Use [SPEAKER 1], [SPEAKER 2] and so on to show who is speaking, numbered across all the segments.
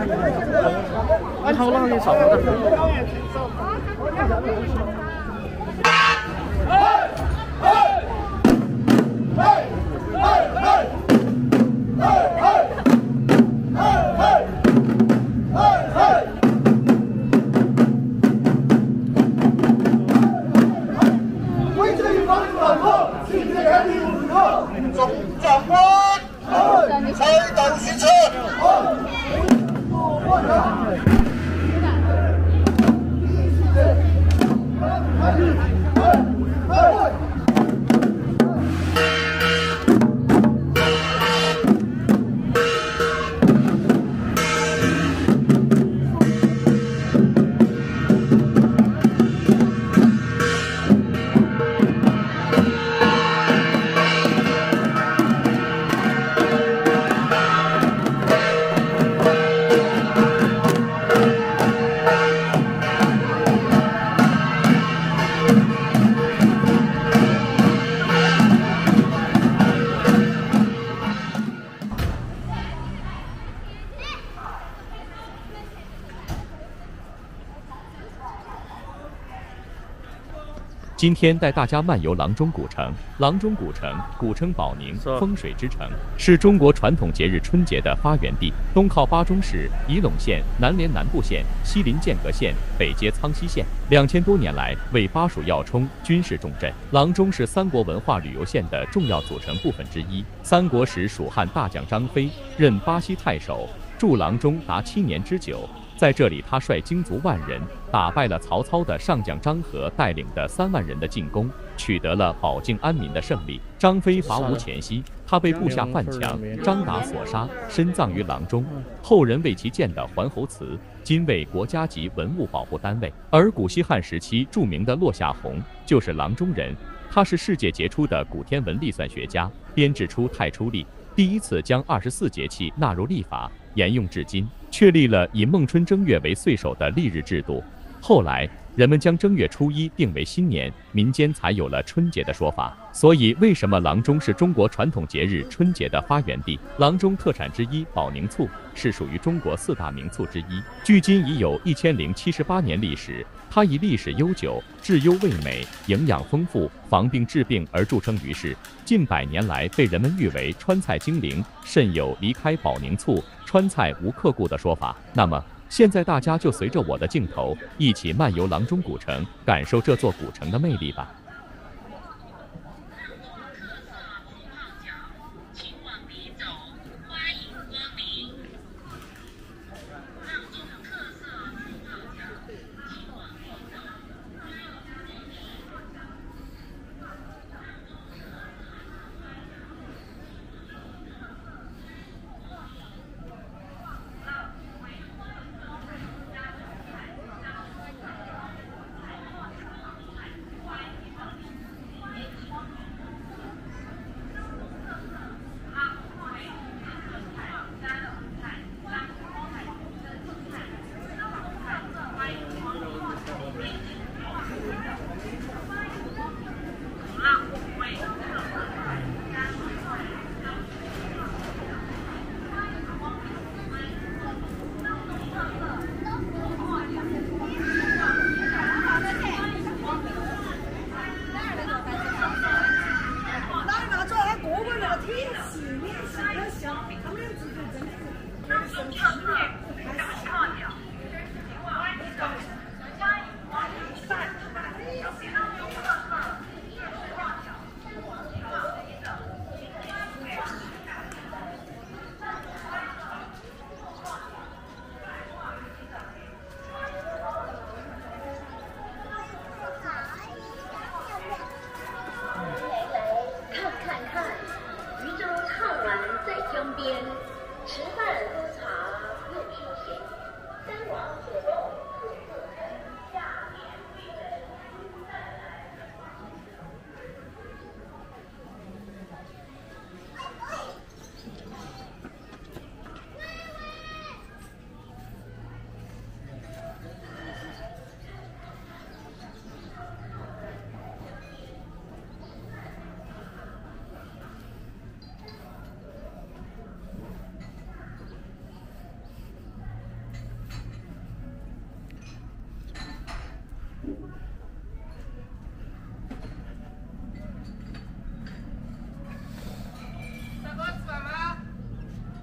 [SPEAKER 1] 你好浪的少的。
[SPEAKER 2] 总长官，开导巡车。
[SPEAKER 3] 今天带大家漫游阆中古城。阆中古城，古称保宁，风水之城，是中国传统节日春节的发源地。东靠巴中市、仪陇县，南连南部县，西临剑阁县，北接苍溪县。2000多年来为巴蜀要冲，军事重镇。阆中是三国文化旅游线的重要组成部分之一。三国时，蜀汉大将张飞任巴西太守，驻阆中达7年之久。在这里，他率精卒万人打败了曹操的上将张合带领的3万人的进攻，取得了保境安民的胜利。张飞伐吴前夕，他被部下犯强，张达所杀，身葬于阆中。后人为其建的环侯祠，今为国家级文物保护单位。而古西汉时期著名的骆夏宏就是阆中人，他是世界杰出的古天文历算学家，编制出太初历，第一次将24节气纳入历法，沿用至今，确立了以孟春正月为岁首的历日制度。后来人们将正月初1定为新年，民间才有了春节的说法。所以为什么阆中是中国传统节日春节的发源地？阆中特产之一保宁醋是属于中国4大名醋之一，距今已有1078年历史。它以历史悠久、质优味美、营养丰富、防病治病而著称于世，近100年来被人们誉为川菜精灵，甚有离开保宁醋，川菜无客顾的说法。那么现在大家就随着我的镜头一起漫游阆中古城，感受这座古城的魅力吧。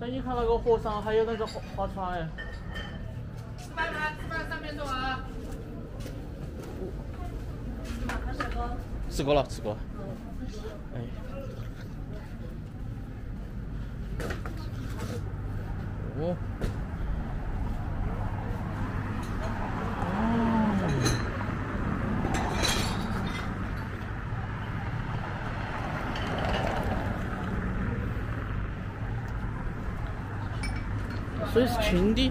[SPEAKER 1] 哎，你看那个河上还有那个划船哎。
[SPEAKER 4] 吃饭了，吃饭3分钟啊。
[SPEAKER 1] 吃过了，吃过了。哎。哦。水是清的。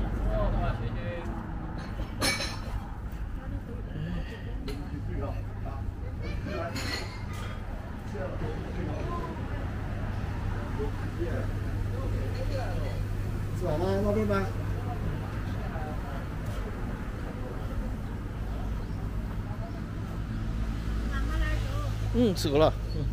[SPEAKER 2] 吃完了，老板吧。
[SPEAKER 1] 吃过了。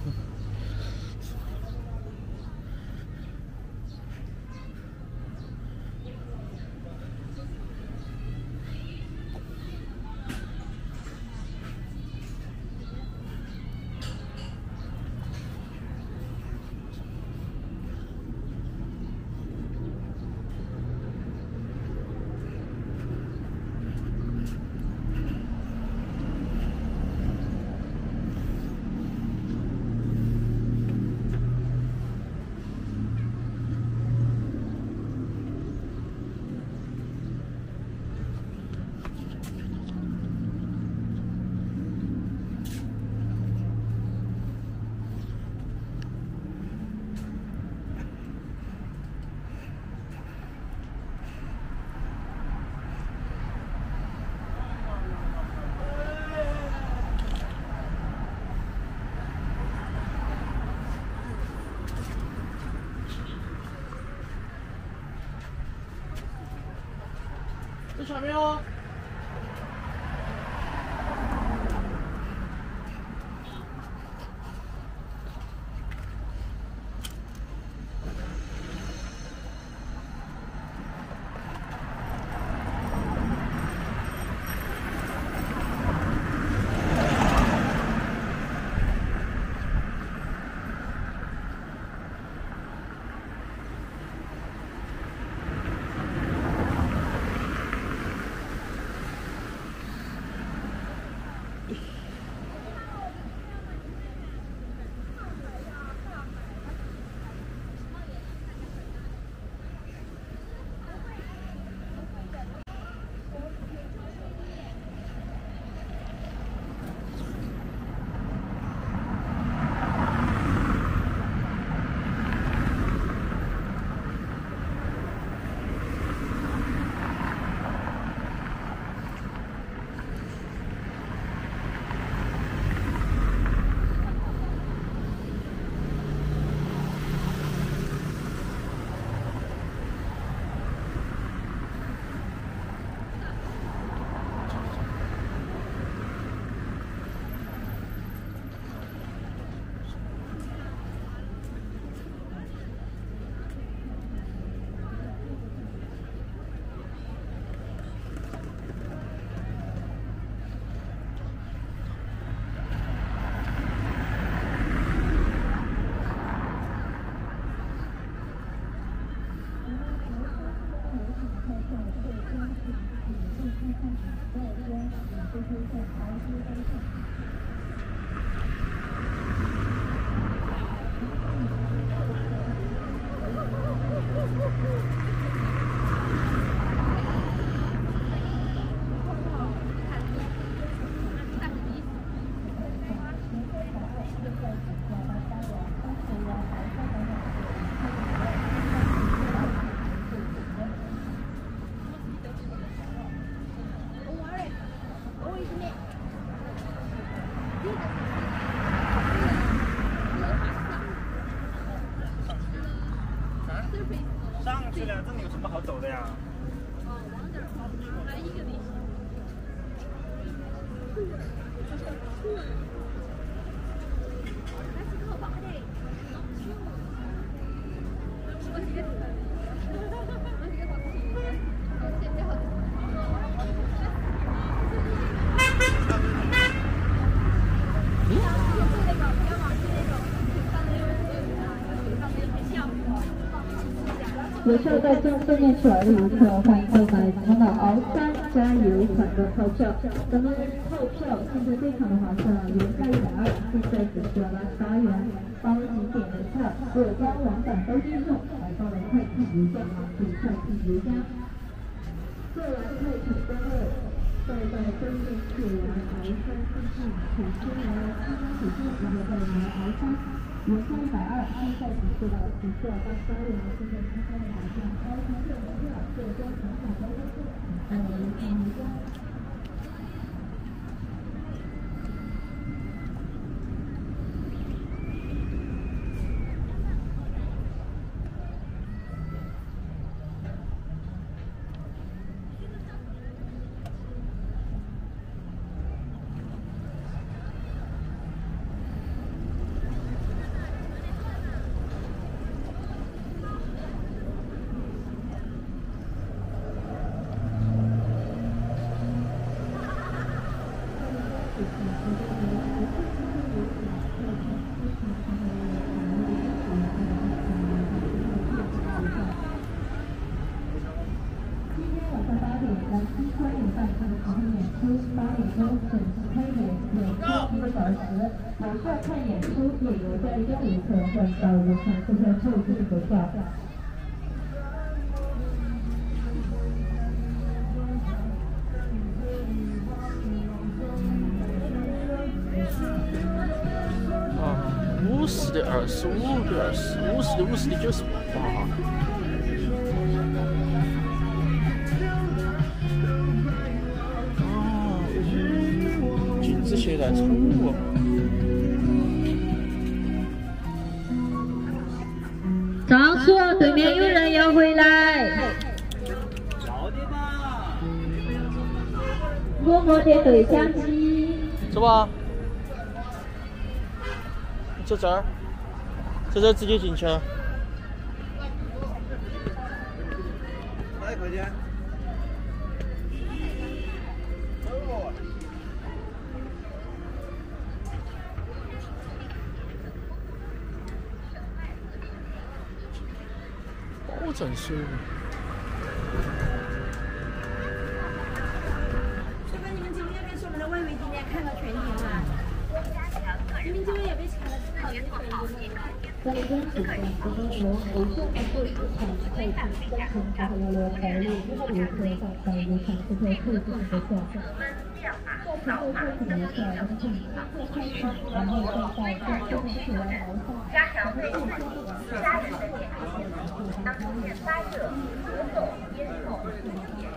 [SPEAKER 1] 在下面哦。
[SPEAKER 5] 上去了，这里有什么好走的呀？
[SPEAKER 6] 有需要带正式面出来的游客，欢迎购买咱们的鳌山加油团的套票。咱们套票现在非常的划算，原价120，现在只需要88元。包景点的票，若官网版都应用，还包了快递邮箱，可以快递邮箱。做完快艇登陆，再到登陆去玩鳌山自助，土星玩西方土星，然后再玩鳌山。原价120，现在只需要88元。现在开放网上高通电门票，浙江传统交通社，还有邮箱。有需要看演出，也有在1游客换到游船购票后就是购票。
[SPEAKER 1] 50的25的20，50的50的98。禁止携带宠物。
[SPEAKER 6] 张叔，对面有人要回来。
[SPEAKER 5] 要的嘛。
[SPEAKER 6] 我没得对讲机。
[SPEAKER 1] 走吧。走这儿，在这儿直接进去。
[SPEAKER 5] 来，快点。
[SPEAKER 1] 保证收入。
[SPEAKER 7] 除非你们今天要是我们的外围今天看到全景了。你们今天也被抢了，讨厌好好的。
[SPEAKER 6] 在跟主办活动中，偶像团队主场快艇登场，还有了白鹿1号游客到游场购票特定的票价。在乘客快艇的票，登记坐快艇，然后再到跟车去玩鳌山。
[SPEAKER 8] 加强对家人的健康，当出现发热、咳嗽、咽痛、吐血、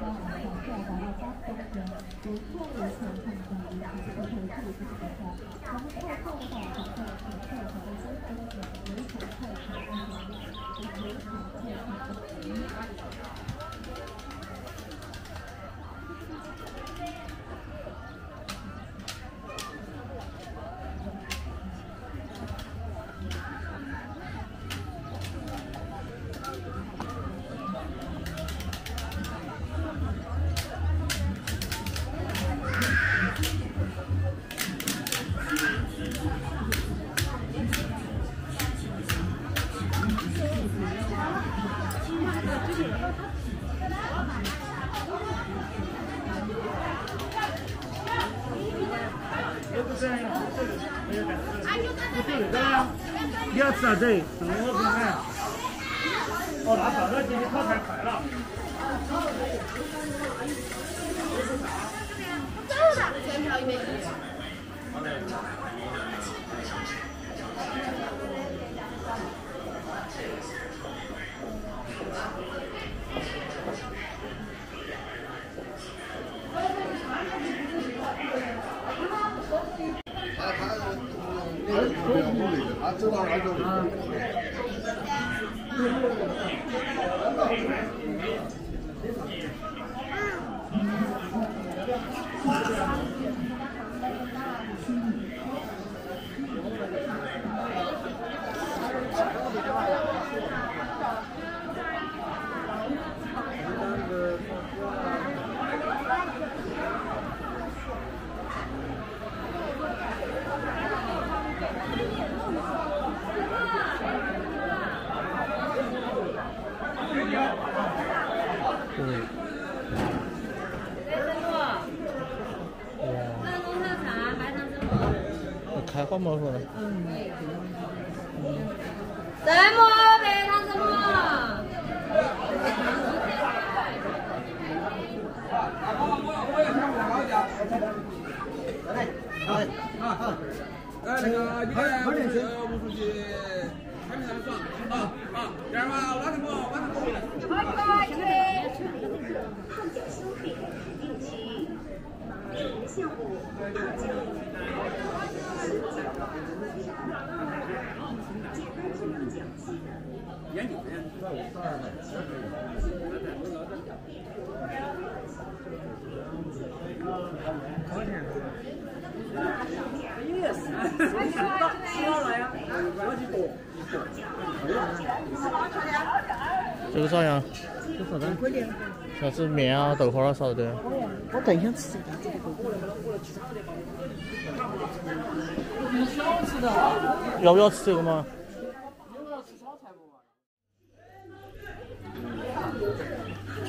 [SPEAKER 5] 你要吃啥子？什么我不买。哦，那到这今天烤太快了。
[SPEAKER 2] 他知道那种。
[SPEAKER 1] 嗯。
[SPEAKER 7] 热浓特茶，白糖蒸馍。
[SPEAKER 1] 开花毛说的。
[SPEAKER 7] 蒸馍，白糖蒸馍。
[SPEAKER 4] 那个你看，吴书记，还没爽啊！这样吧，晚上过。
[SPEAKER 8] 汗脚修复定期，项目特价。
[SPEAKER 4] 研究
[SPEAKER 1] 这个咋样？啥子面啊、豆花啊啥的？
[SPEAKER 9] 我更想吃这个。
[SPEAKER 1] 要不要吃这个吗？走。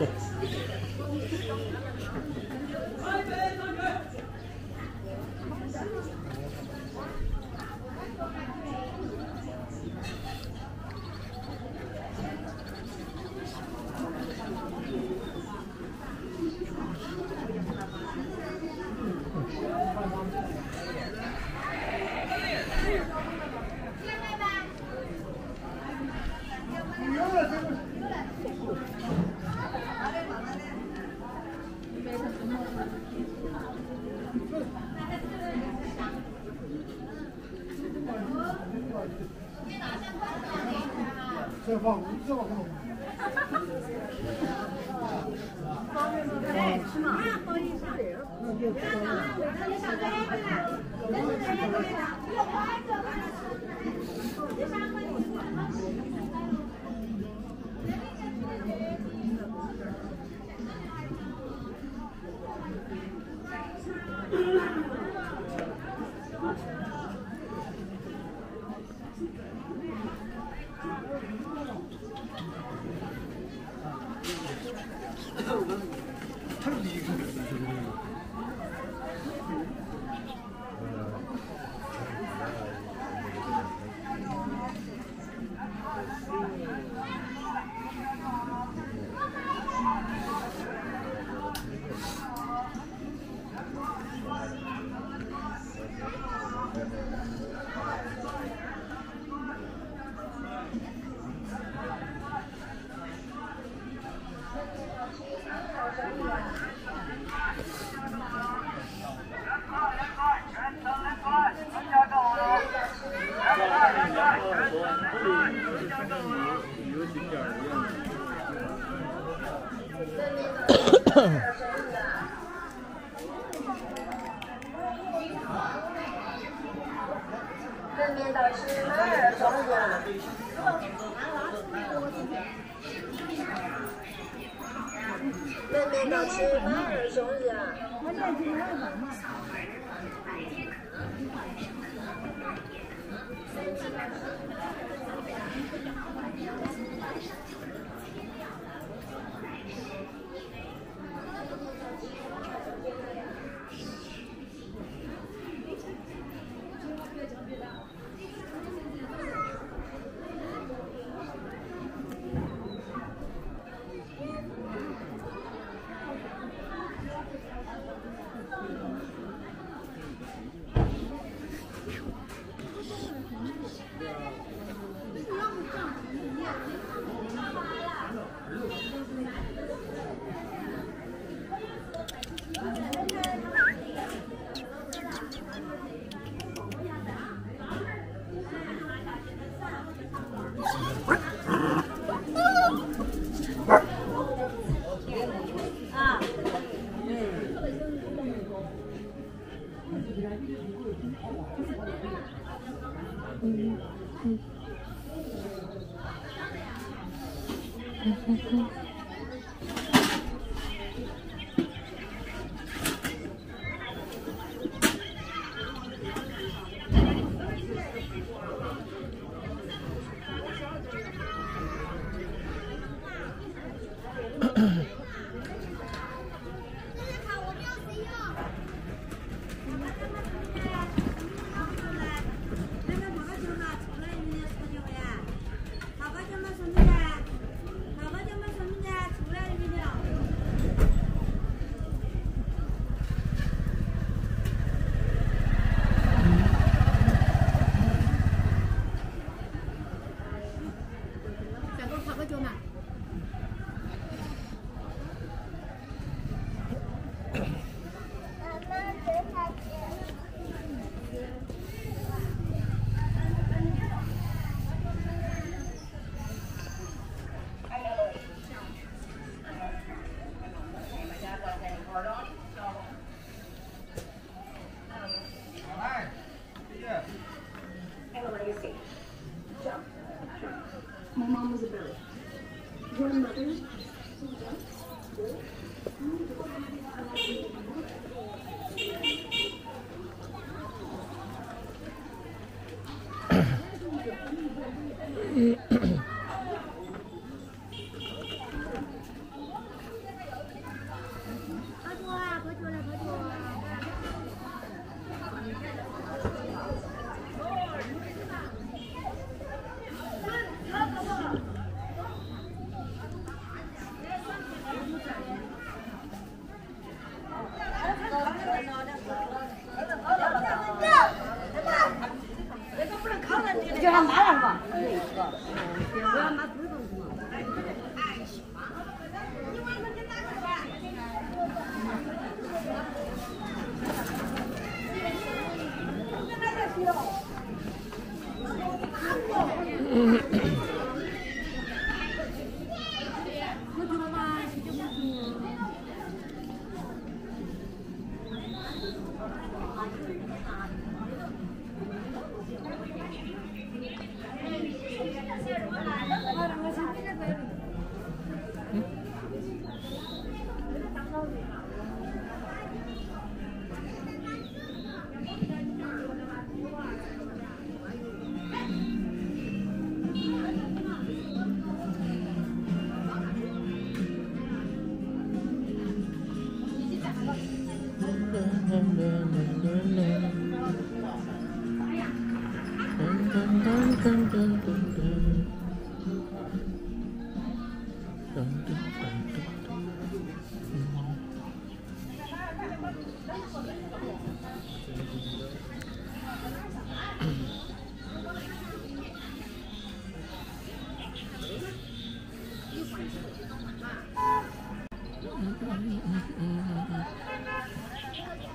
[SPEAKER 8] 正面导师马尔双人，正面导师马尔双人。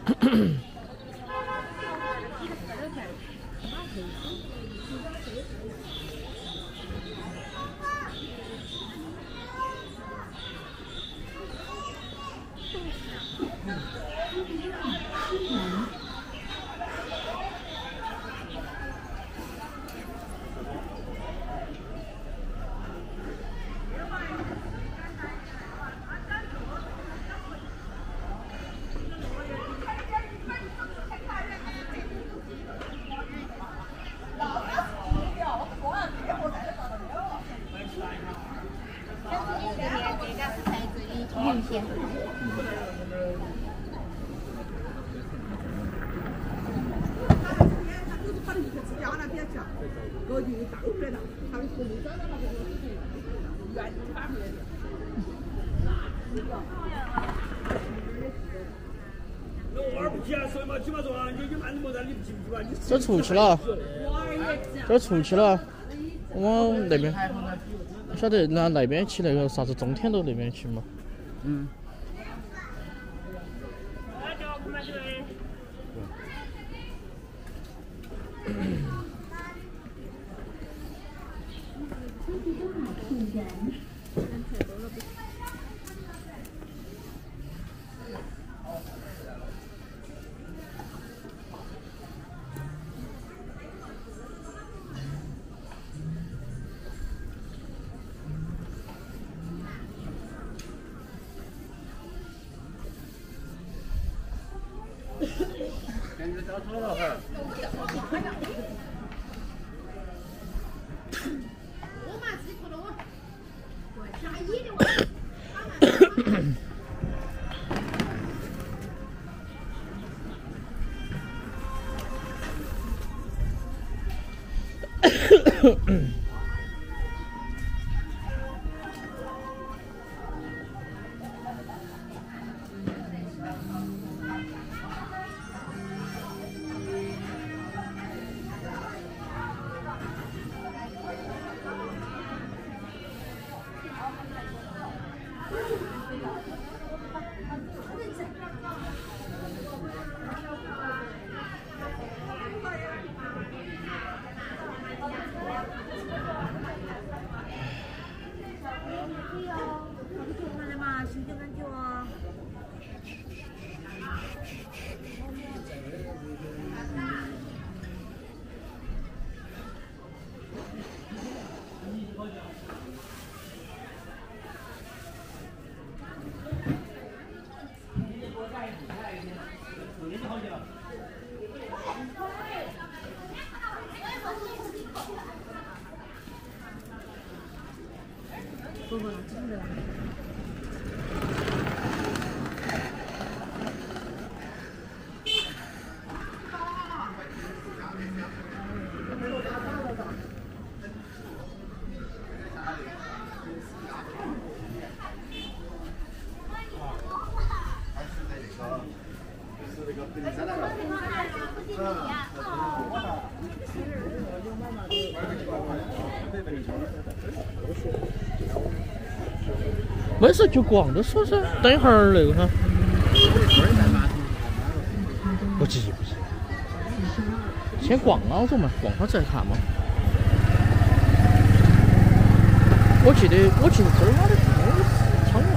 [SPEAKER 1] 这出去了，这出去了，往那边，不晓得那边去那个啥子中天楼那边去嘛？嗯。没事就逛着说噻，等一会儿那个哈。不急不急，先逛了着嘛，逛会儿再看嘛。我记得这儿哪里有市场啊？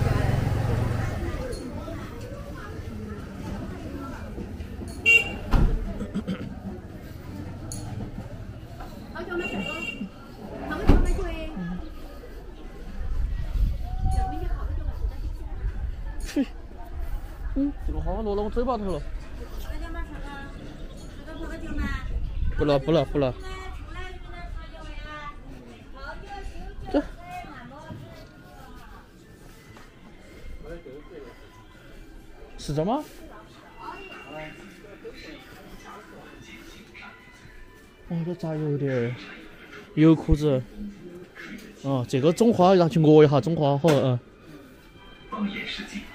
[SPEAKER 1] 这个花落到我嘴巴头了。不了不了不了。这。是这吗？哦，这咋有点油裤子？哦，这个中华要去饿一下中华好嗯。放眼世界。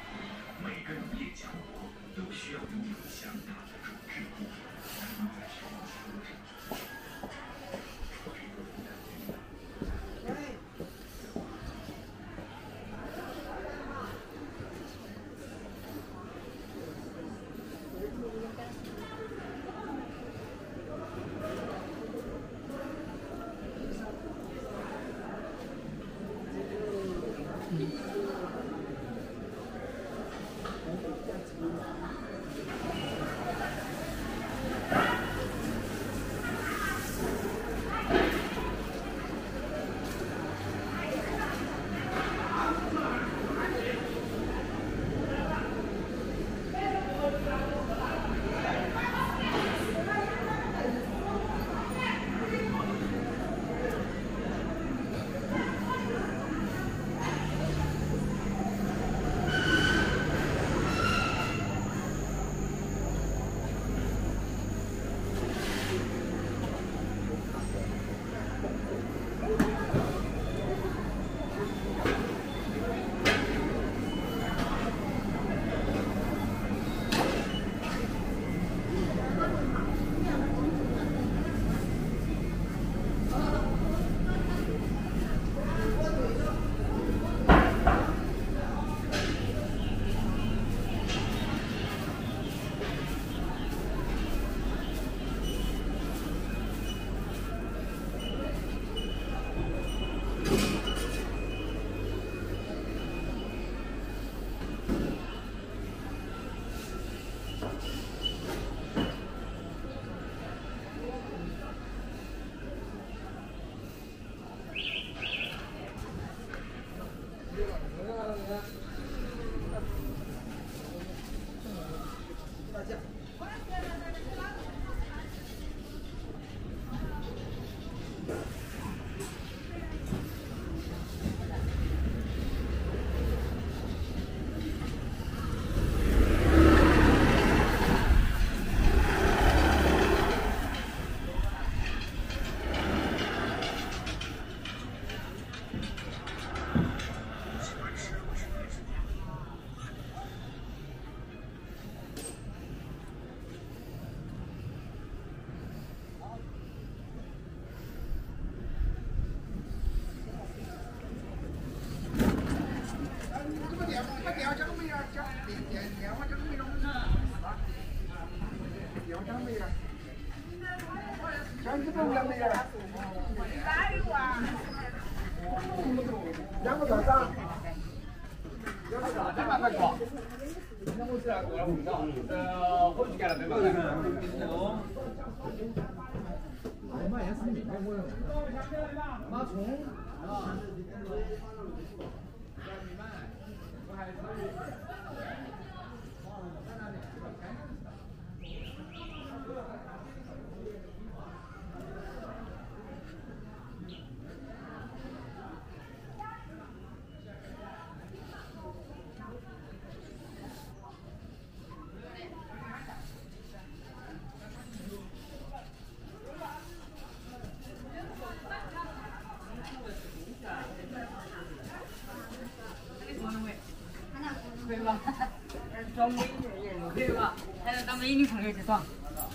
[SPEAKER 10] 可以吧？装美女可以吧？还能当美女朋友去耍。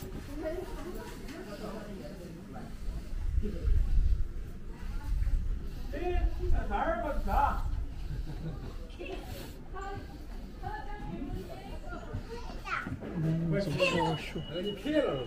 [SPEAKER 5] 哪儿吧？啥？
[SPEAKER 1] 怎么说说？
[SPEAKER 5] 你撇了。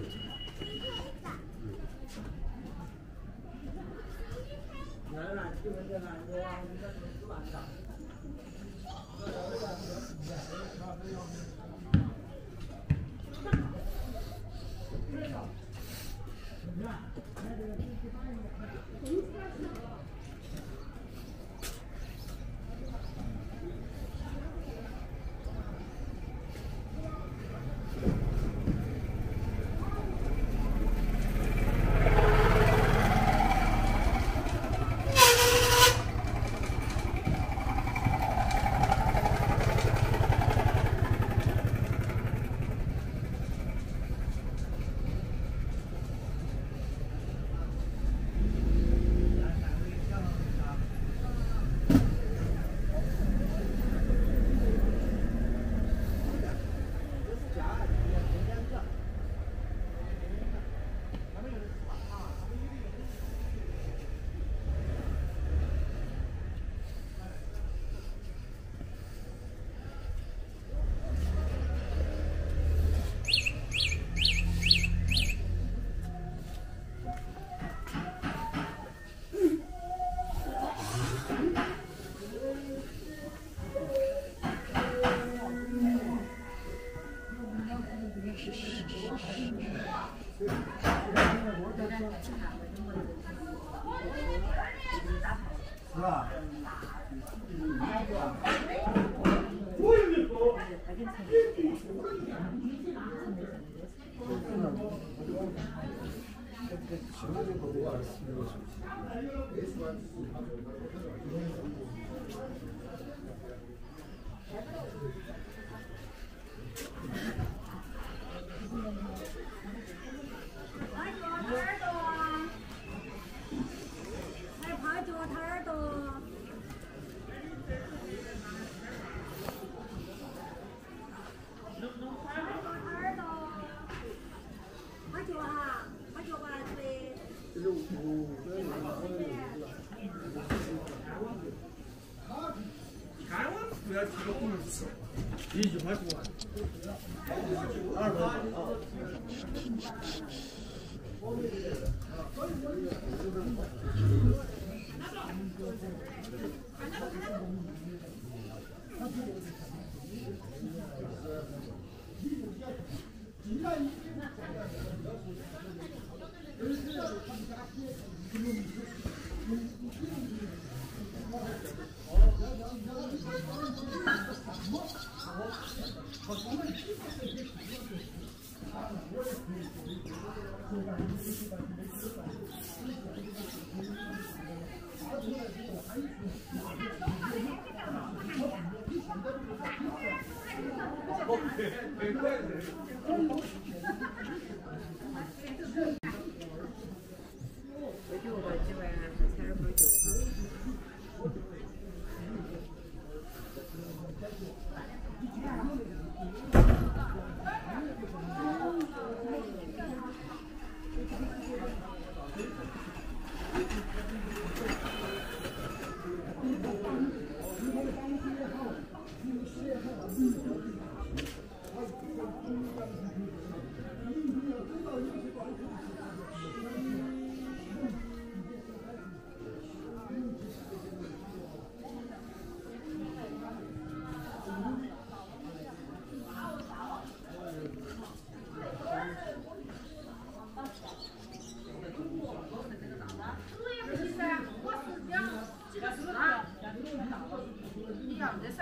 [SPEAKER 2] 是吧？
[SPEAKER 5] 看我不要提个红词，一句话说完。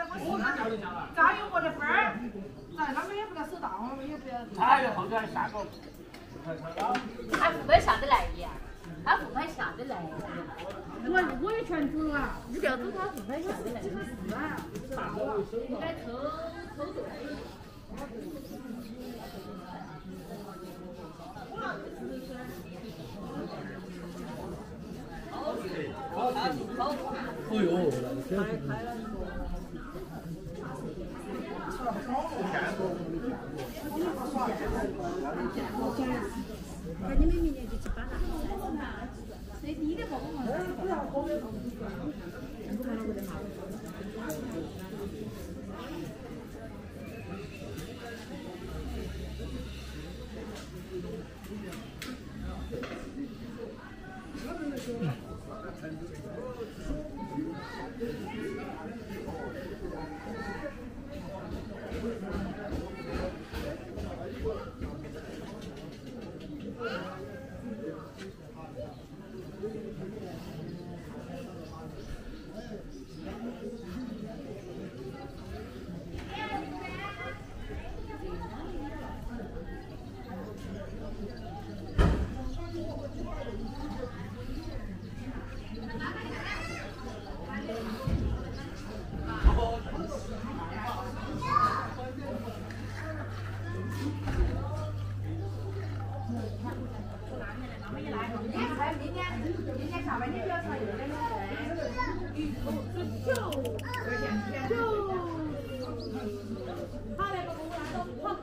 [SPEAKER 7] 加油我的分儿，咱那边也不得收到，我们也不要。
[SPEAKER 5] 他要后头下个。
[SPEAKER 10] 他副本下得来呀，他副本下得来。
[SPEAKER 7] 我也全组了啊，
[SPEAKER 10] 你不要走他副本下得来。
[SPEAKER 7] 是啊，
[SPEAKER 10] 应该抽对。
[SPEAKER 4] 哦呦，
[SPEAKER 7] 那你们明年就去办了。最低的不嘛。明年下半年就要上幼儿园好嘞，我来了，好。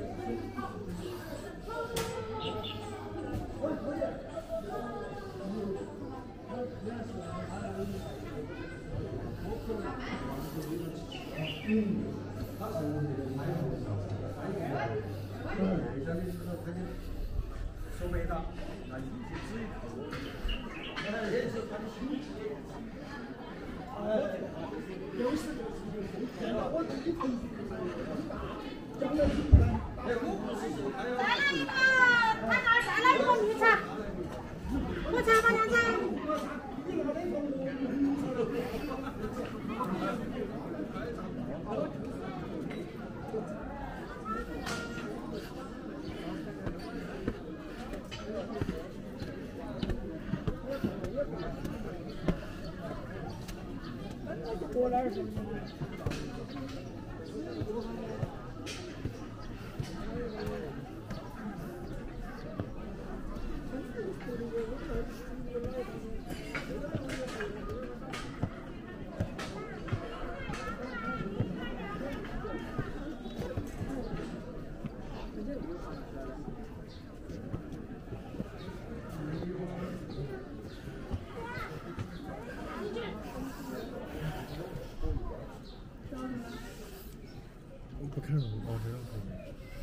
[SPEAKER 4] 收没到，那你就自己投。
[SPEAKER 7] 再来一个，他那儿再来一个绿茶，红茶吧，凉茶。过来。
[SPEAKER 1] 不看了，哦，这样可以。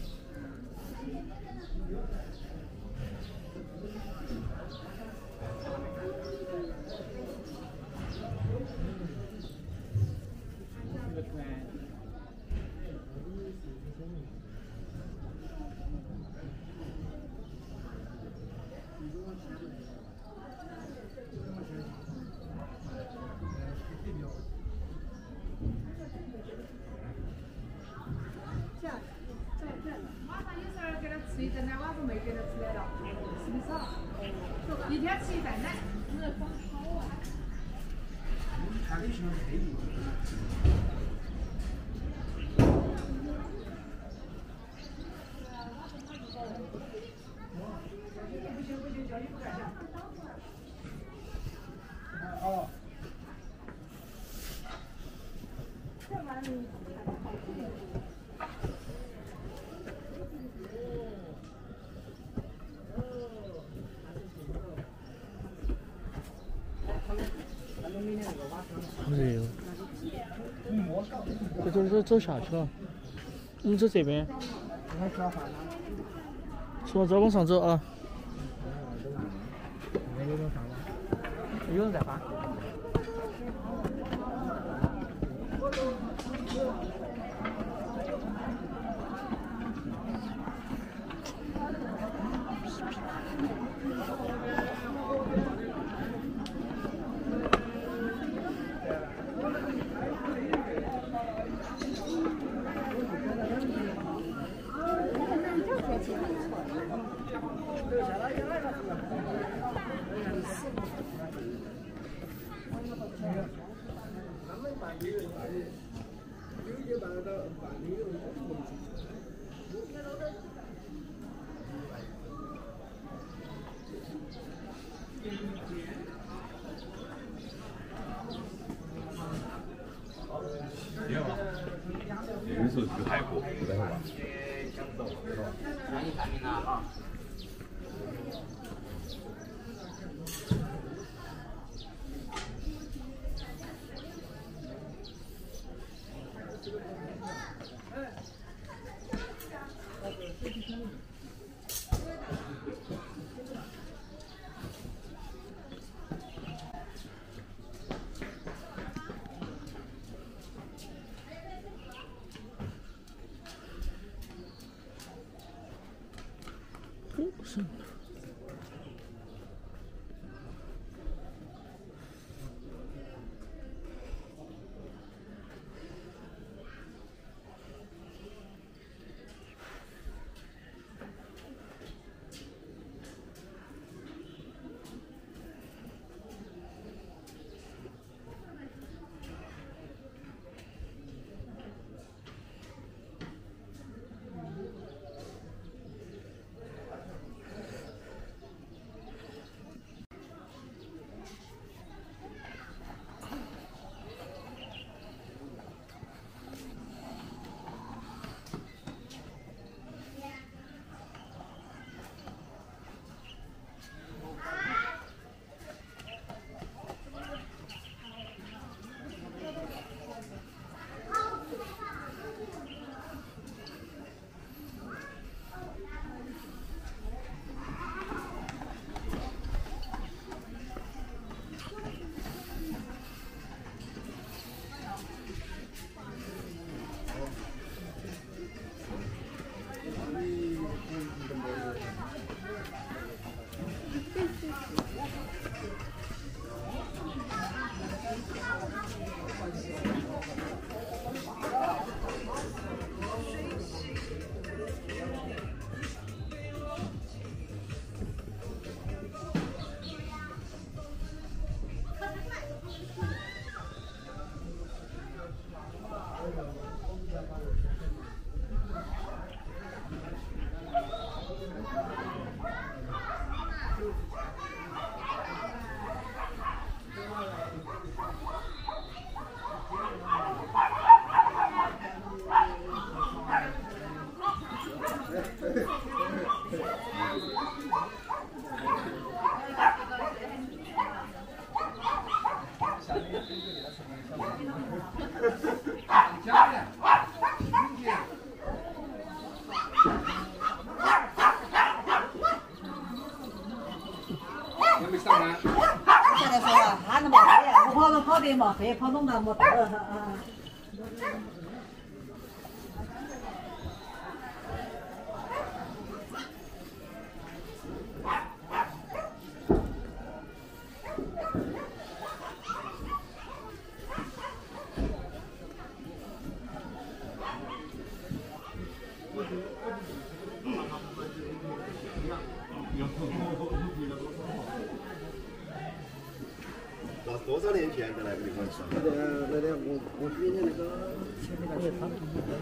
[SPEAKER 7] 晚上有时候给他吃一顿奶，晚上没给他吃来了，吃的少。一天吃一顿奶，那光好啊。
[SPEAKER 4] 看你喜欢黑的。哦。
[SPEAKER 1] 好热哦！走下去了，我们走这边。从这往上走啊。有人在发。
[SPEAKER 3] 有时候就泰国，不在吧？
[SPEAKER 1] 是。
[SPEAKER 9] 现在说了，他那么飞呀，我跑着跑得嘛飞，跑动那么大啊。
[SPEAKER 2] 那多少年前在那个地方吃？我比你那个前面那些汤。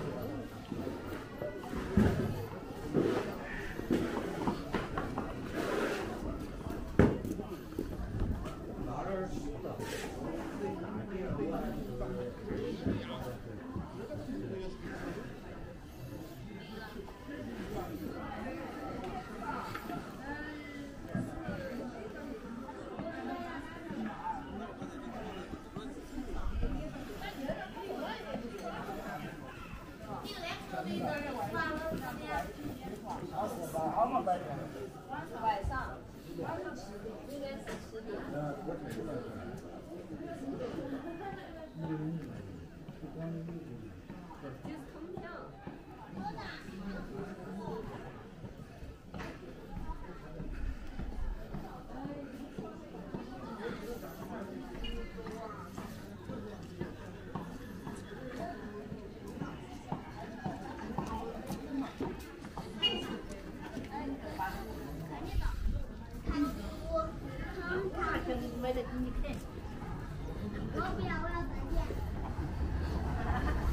[SPEAKER 10] 晚上，应该是10点。没得你看。我不要，我要再见。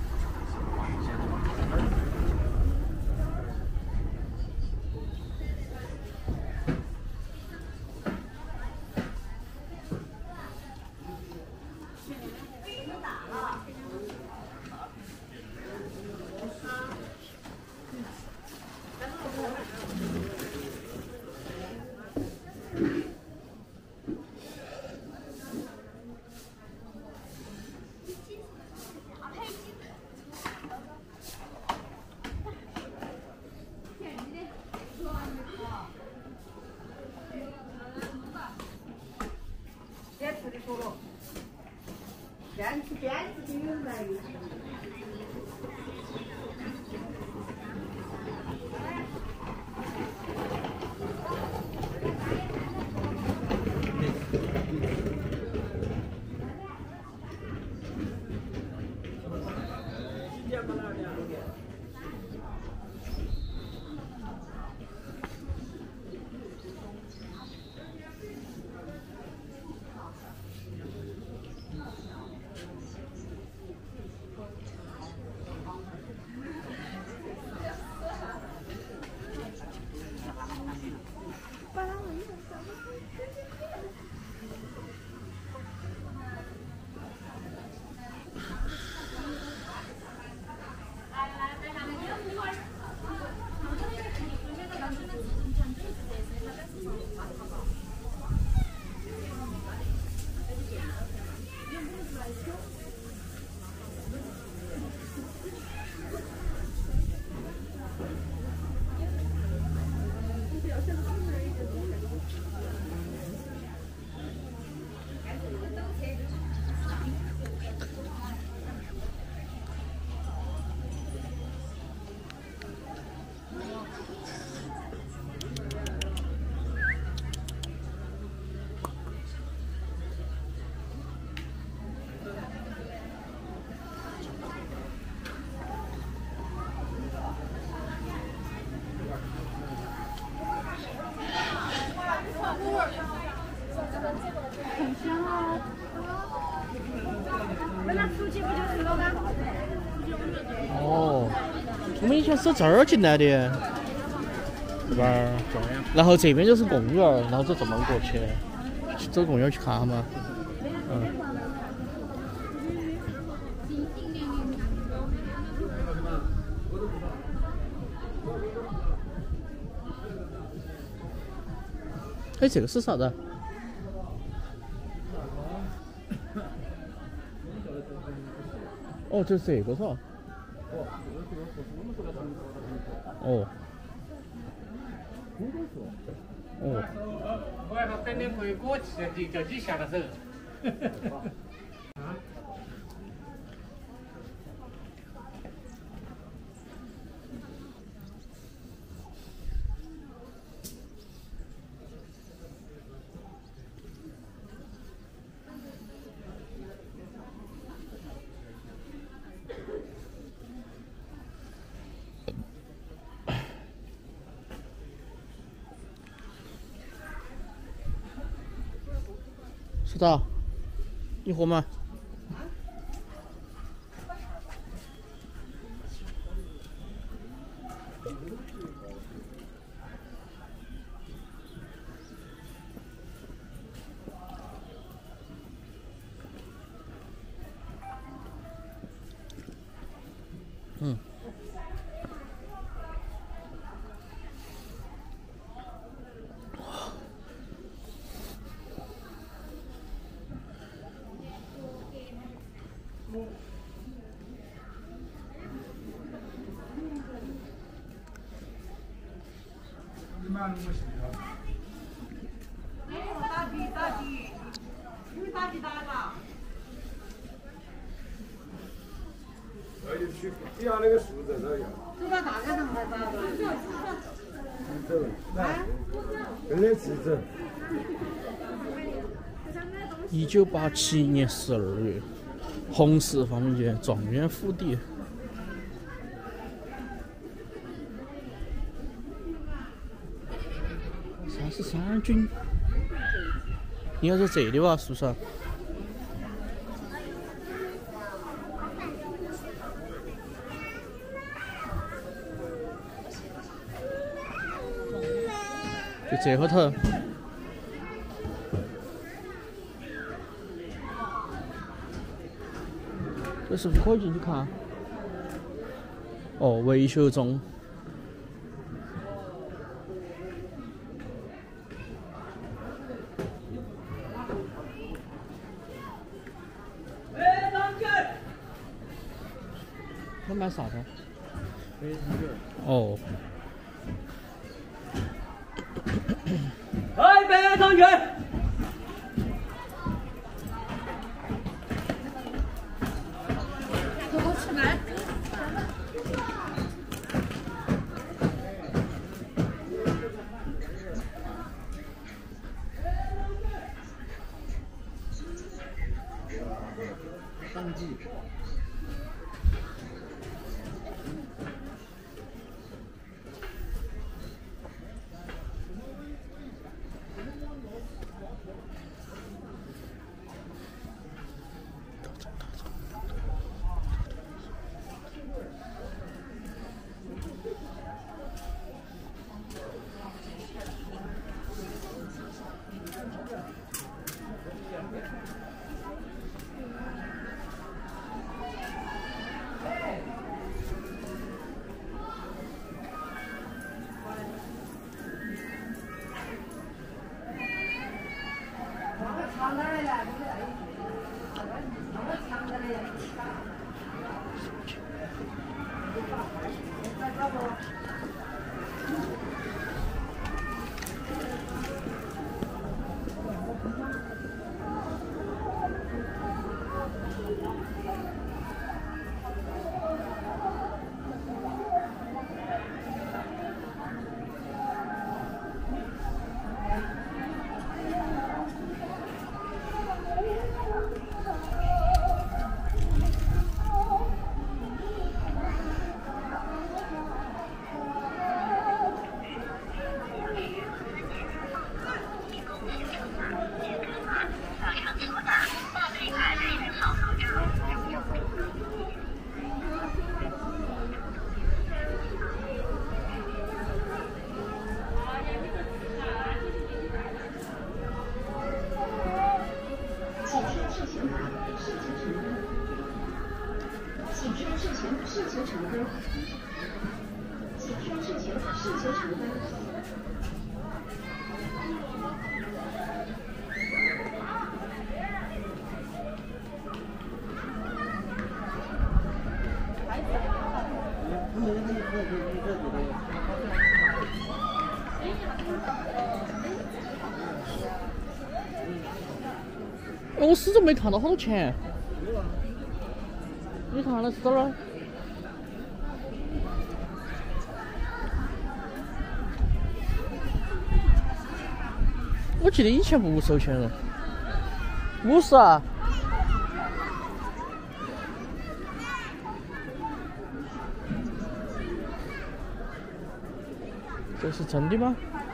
[SPEAKER 1] 我们以前是这儿进来的，对吧？然后这边就是公园，然后就这么过去，走公园去看嘛。哎，这个是啥子？哦，就是这个是吧？哦。哦。
[SPEAKER 5] 我还等点回过去，就你下的手。
[SPEAKER 1] 是的，你喝吗？
[SPEAKER 2] 去底下那个树在这样。
[SPEAKER 9] 走到大街上来吧。
[SPEAKER 2] 走，来，跟着去走。
[SPEAKER 1] 1987年12月，红石坊县状元府邸。33军，应该是这里吧？是不是？就这后头。 这是不是可以进去看？哦，维修中。他买啥子？哦。
[SPEAKER 5] 来，北长卷。
[SPEAKER 2] 当季。
[SPEAKER 6] 乘分，请贴纸前指示求乘分。
[SPEAKER 1] 我始终没看到好多钱。你看那是哪儿？我记得以前不收钱了。50啊！这是真的吗？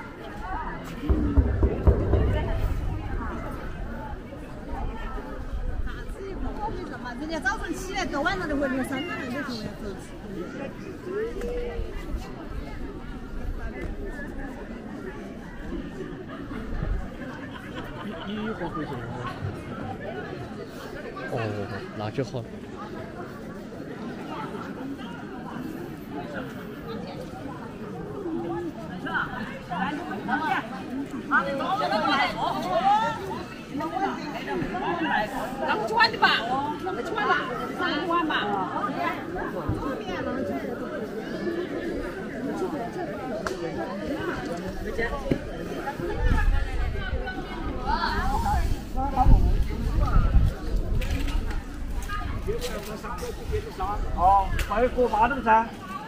[SPEAKER 9] 人家早上起来，到晚上就会流3趟那头呀。
[SPEAKER 1] 你花回去了？哦，那就好。
[SPEAKER 10] 那不去玩的吧？那去玩吧，那去玩吧。
[SPEAKER 5] 哦，还有锅巴的噻。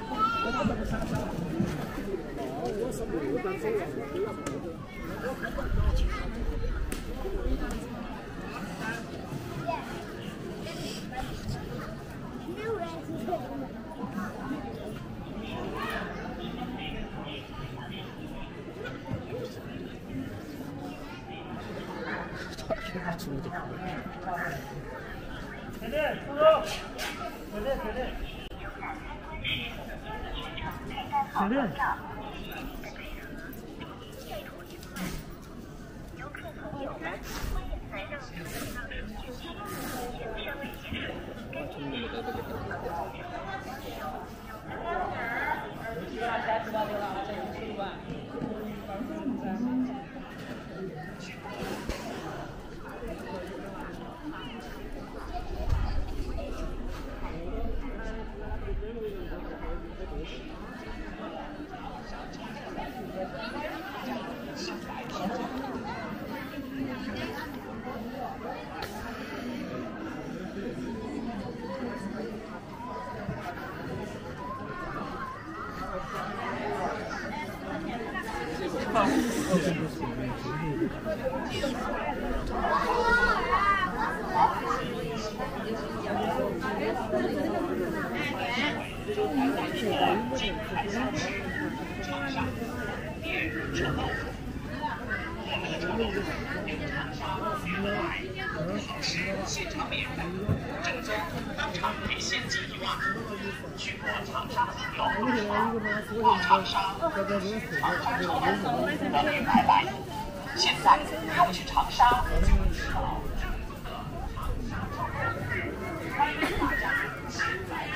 [SPEAKER 11] 现场免费，正宗当场给现金1万。去过长沙的朋友，到长沙，长沙超市等你买来。现在又去长沙，就知道这个长沙。欢迎大家前来。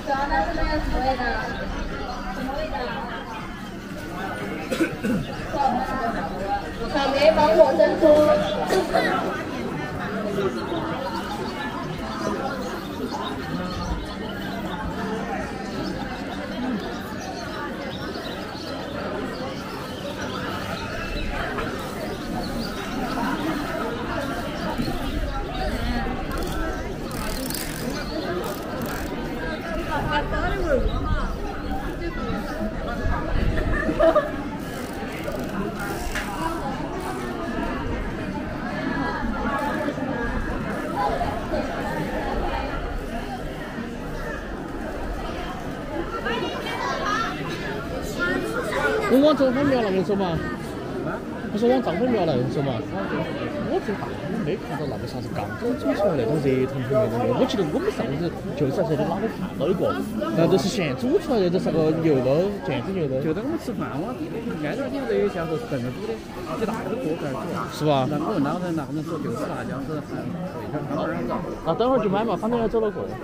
[SPEAKER 6] 主要它是那个什么味道？什么味道？草莓芒果珍珠。
[SPEAKER 1] 我往张粉庙那边走嘛，不是往张粉庙那边走嘛？我最大我没看到那个啥子刚煮出来那种热腾腾那种牛，我记得我们上次就是在这里哪里看到一个，那都是现煮出来的，就是个牛肉，腱子牛肉。
[SPEAKER 12] 就在我们吃饭往底挨着底头有像是炖的煮的，几大个锅盖煮。
[SPEAKER 1] 是吧？
[SPEAKER 12] 那我问那个人说就是辣椒是味道他们那儿。
[SPEAKER 1] 那等会儿就买嘛，反正要走了过。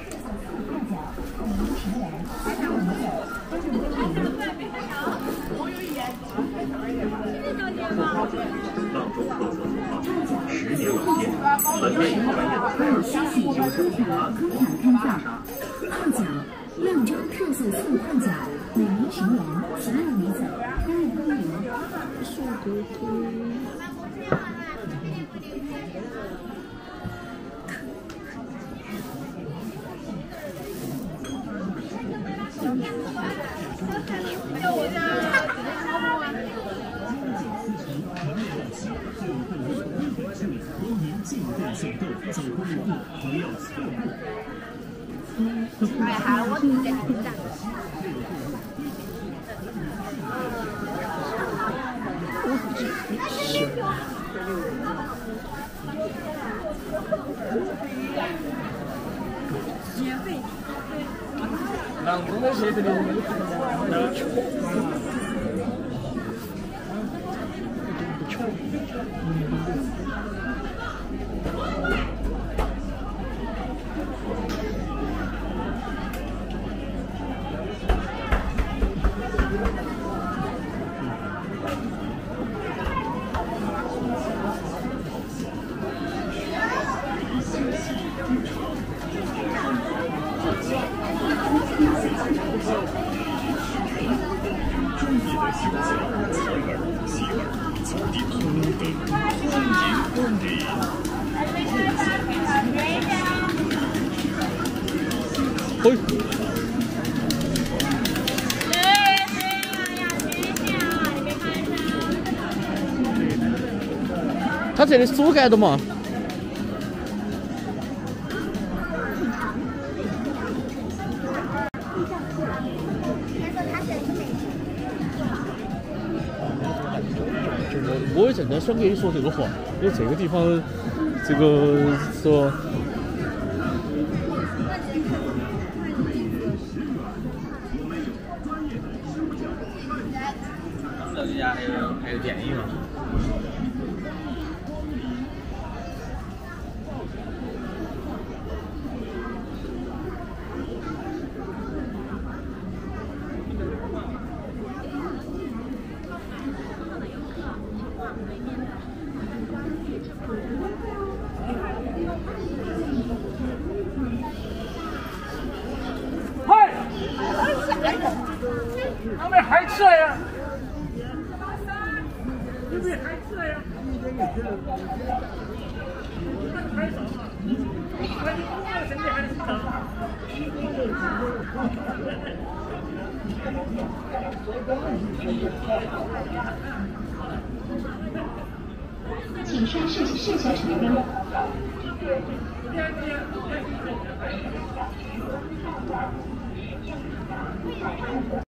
[SPEAKER 11] 10年老店，本地专业的海尔西系修车品牌科大开放。
[SPEAKER 13] 泡脚，靓州特色速泡脚，美丽平原12米走，单人公园。
[SPEAKER 8] 哎呀，我直接听的。
[SPEAKER 10] 免费。
[SPEAKER 12] 南宫的鞋子的。
[SPEAKER 1] 它这里疏盖的嘛。我也正在想跟你说这个话，因为这个地方，这个说。
[SPEAKER 12] 这家还有电影嘛？
[SPEAKER 5] 我们还吃呀？你们还吃呀？
[SPEAKER 13] 请顺势设下指标。